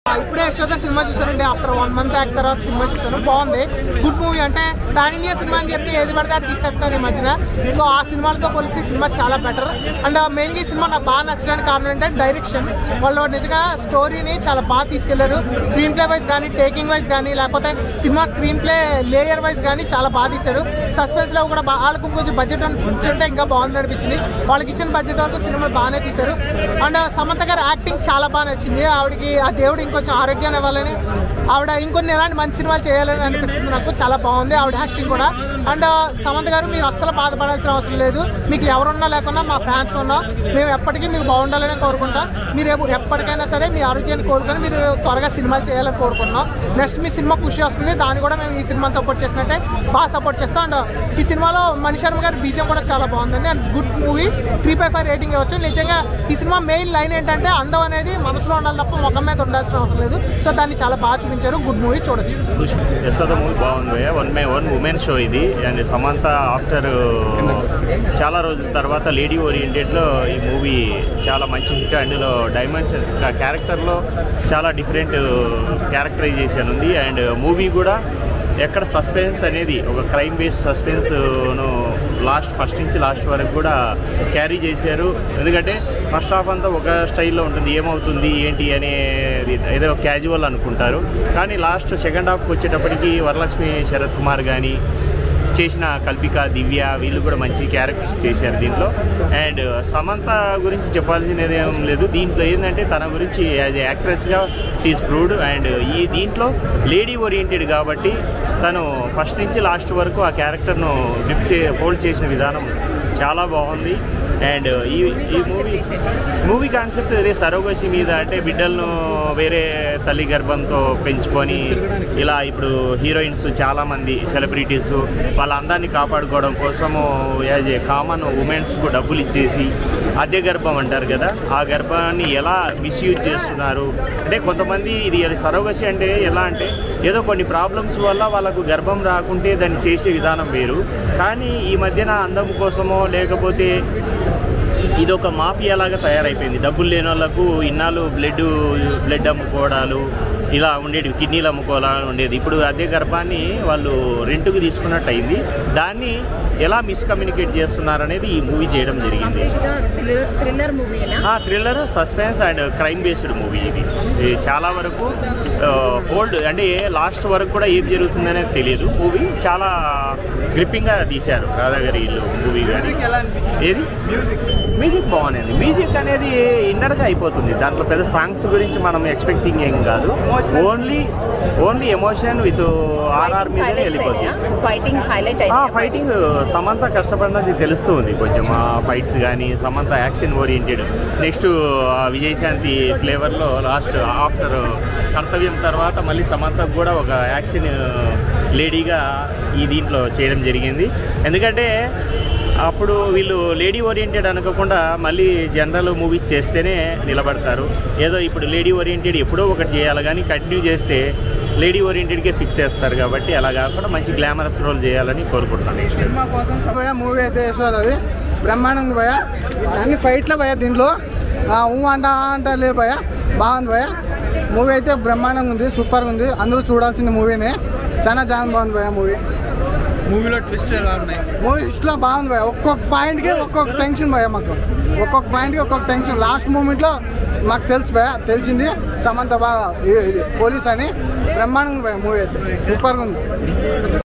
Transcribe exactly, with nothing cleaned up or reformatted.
ఇప్పుడే యశోద సినిమా చూసానండి. After one month యాక్ తర్వాత సినిమా చూసాను, బాగుంది. Good movie. అంటే పాన్ ఇండియా సినిమా అని చెప్పి ఏది పడితే అది తీసేస్తున్నారు ఈ మధ్యన. సో ఆ సినిమాలతో పోలిస్తే సినిమా చాలా బెటర్. అండ్ మెయిన్గా ఈ సినిమా నాకు బాగా నచ్చడానికి కారణం ఏంటంటే డైరెక్షన్. వాళ్ళు నిజంగా స్టోరీని చాలా బాగా తీసుకెళ్లారు. స్క్రీన్ ప్లే వైజ్ కానీ, టేకింగ్ వైజ్ కానీ, లేకపోతే cinema screen play layer wise కానీ చాలా బాగా తీశారు. సస్పెన్స్ లో కూడా వాళ్ళకు కొంచెం బడ్జెట్ ఉంటే ఇంకా బాగుంది అనిపించింది. వాళ్ళకి ఇచ్చిన బడ్జెట్ వరకు సినిమా బాగానే తీశారు. అండ్ సమంత గారు యాక్టింగ్ చాలా బాగా నచ్చింది. ఆవిడకి ఆ దేవుడు ఇంకొంచెం ఆరోగ్యాన్ని ఇవ్వాలని, ఆవిడ ఇంకొన్ని ఎలాంటి మంచి సినిమాలు చేయాలని అనిపిస్తుంది నాకు. చాలా బాగుంది ఆవిడ యాక్టింగ్ కూడా. అండ్ సమంత గారు మీరు అస్సలు బాధపడాల్సిన అవసరం లేదు. మీకు ఎవరున్నా లేకున్నా మా ఫ్యాన్స్ ఉన్నా మేము ఎప్పటికీ మీరు బాగుండాలని కోరుకుంటాం. మీరు ఎప్పటికైనా సరే మీ ఆరోగ్యాన్ని కోరుకొని మీరు త్వరగా సినిమాలు చేయాలని కోరుకుంటున్నాం. నెక్స్ట్ మీ సినిమా ఖుషి వస్తుంది, దాన్ని కూడా మేము ఈ సినిమాని సపోర్ట్ చేసినట్టే బాగా సపోర్ట్ చేస్తాం. అండ్ ఈ సినిమాలో మణి శర్మ గారి బీజం కూడా చాలా బాగుందండి. And good movie, three by five rating ఇవ్వచ్చు. నిజంగా ఈ సినిమా మెయిన్ లైన్ ఏంటంటే అందం అనేది మనసులో ఉండాలి తప్ప ముఖం మీద ఉండాల్సిన అవసరం లేదు. సో దాన్ని చాలా బాగా చూపించారు. గుడ్ మూవీ, చూడొచ్చు. యశోద మూవీ బాగుంది. One man one women show ఇది. అండ్ సమంత ఆఫ్టర్ చాలా రోజుల తర్వాత లేడీ ఓరియంటెడ్లో ఈ మూవీ చాలా మంచి హిట్. అందులో డైమెన్షన్స్ క్యారెక్టర్లో చాలా డిఫరెంట్ క్యారెక్టరైజేషన్ ఉంది. అండ్ మూవీ కూడా ఎక్కడ సస్పెన్స్ అనేది ఒక క్రైమ్ బేస్డ్ సస్పెన్స్ను లాస్ట్ ఫస్ట్ నుంచి లాస్ట్ వరకు కూడా క్యారీ చేశారు. ఎందుకంటే ఫస్ట్ హాఫ్ అంతా ఒక స్టైల్లో ఉంటుంది, ఏమవుతుంది ఏంటి అనేది ఏదో క్యాజువల్ అనుకుంటారు. కానీ లాస్ట్ సెకండ్ హాఫ్కి వచ్చేటప్పటికి వరలక్ష్మి శరత్ కుమార్ కానీ చేసిన కల్పిక, దివ్య వీళ్ళు కూడా మంచి క్యారెక్టర్స్ చేశారు దీంట్లో. అండ్ సమంత గురించి చెప్పాల్సినది ఏం లేదు. దీంట్లో ఏంటంటే తన గురించి యాజ్ ఏ యాక్ట్రెస్గా షీఈస్ ప్రూవ్డ్. అండ్ ఈ దీంట్లో లేడీ ఓరియంటెడ్ కాబట్టి తను ఫస్ట్ నుంచి లాస్ట్ వరకు ఆ క్యారెక్టర్ను గ్రిప్ చే హోల్డ్ చేసిన విధానం చాలా బాగుంది. అండ్ ఈ ఈ మూవీ మూవీ కాన్సెప్ట్ అదే సరోగసి మీద. అంటే బిడ్డలను వేరే తల్లి గర్భంతో పెంచుకొని ఇలా ఇప్పుడు హీరోయిన్స్ చాలామంది సెలబ్రిటీస్ వాళ్ళ అందాన్ని కాపాడుకోవడం కోసము యాజ్ ఏ కామన్ ఉమెన్స్కు డబ్బులు ఇచ్చేసి అద్దె గర్భం అంటారు కదా, ఆ గర్భాన్ని ఎలా మిస్యూజ్ చేస్తున్నారు. అంటే కొంతమంది ఇది సరోగసి అంటే ఎలా అంటే ఏదో కొన్ని ప్రాబ్లమ్స్ వల్ల వాళ్ళకు గర్భం రాకుంటే దాన్ని చేసే విధానం వేరు. కానీ ఈ మధ్యన అందం కోసమో లేకపోతే ఇది ఒక మాఫియా లాగా తయారైపోయింది. డబ్బులు లేని వాళ్ళకు ఇన్నాళ్ళు బ్లడ్ బ్లడ్ అమ్ముకోవడాలు ఇలా ఉండేది, కిడ్నీలు అమ్ముకోవాలని ఉండేది. ఇప్పుడు అదే గర్భాన్ని వాళ్ళు రెంట్కి తీసుకున్నట్టు అయింది. దాన్ని ఎలా మిస్కమ్యూనికేట్ చేస్తున్నారనేది ఈ మూవీ చేయడం జరిగింది. Thriller, suspense and crime based movie ఇది. చాలా వరకు హోల్డ్ అంటే లాస్ట్ వరకు కూడా ఏం జరుగుతుందనేది తెలియదు. మూవీ చాలా గ్రిప్పింగ్గా తీశారు రాధాగారి ఇల్లు మూవీ. కానీ ఏది మ్యూజిక్ బాగుంది. మ్యూజిక్ అనేది ఇన్నర్గా అయిపోతుంది. దాంట్లో పెద్ద సాంగ్స్ గురించి మనం ఎక్స్పెక్టింగ్ ఏం కాదు. Only only emotion with RR మీద వెళ్ళిపోతుంది. ఫైటింగ్ సమంత కష్టపడినది తెలుస్తుంది కొంచెం. ఆ ఫైట్స్ కానీ Samantha action oriented. Next Vijayashanti ఫ్లేవర్లో లాస్ట్ ఆఫ్టర్ కర్తవ్యం తర్వాత మళ్ళీ సమంతకు కూడా ఒక యాక్షన్ లేడీగా ఈ దీంట్లో చేయడం జరిగింది. ఎందుకంటే అప్పుడు వీళ్ళు లేడీ ఓరియంటెడ్ అనుకోకుండా మళ్ళీ జనరల్ మూవీస్ చేస్తేనే నిలబడతారు. ఏదో ఇప్పుడు లేడీ ఓరియంటెడ్ ఎప్పుడో ఒకటి చేయాలి కానీ కంటిన్యూ చేస్తే లేడీ ఓరియంటెడ్కే ఫిక్స్ చేస్తారు. కాబట్టి అలా కాకుండా మంచి గ్లామరస్ రోల్ చేయాలని కోరుకుంటున్నాను. సినిమా కోసం భయ మూవీ అయితే యశోద అది బ్రహ్మాండంగా భయ. అన్ని ఫైట్లో భయ. దీంట్లో ఊ అంట అంట లేదు భయ, బాగుంది భయ. మూవీ అయితే బ్రహ్మాండంగా ఉంది, సూపర్గా ఉంది. అందరూ చూడాల్సిన మూవీనే. చాలా చాలా బాగుంది భయ మూవీ. మూవీలో ట్విస్ట్ ఎలా ఉన్నాయి? మూవీ ట్విస్ట్లో బాగుంది భయ. ఒక్కొక్క పాయింట్కి ఒక్కొక్క టెన్షన్ భయ. మాకు ఒక్కొక్క పాయింట్కి ఒక్కొక్క టెన్షన్. లాస్ట్ మూమెంట్లో మాకు తెలుసు భయ, తెలిసింది సమంత బాగా పోలీస్ అని. బ్రహ్మాండంగా భయ మూవీ అయితే, సూపర్గా ఉంది.